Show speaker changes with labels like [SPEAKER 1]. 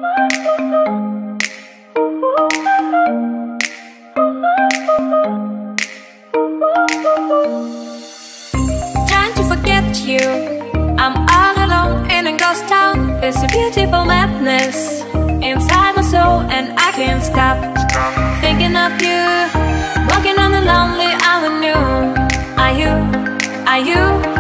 [SPEAKER 1] Trying to forget you, I'm all alone in a ghost town. There's a beautiful madness inside my soul, and I can't stop thinking of you. Walking on a lonely avenue. Are you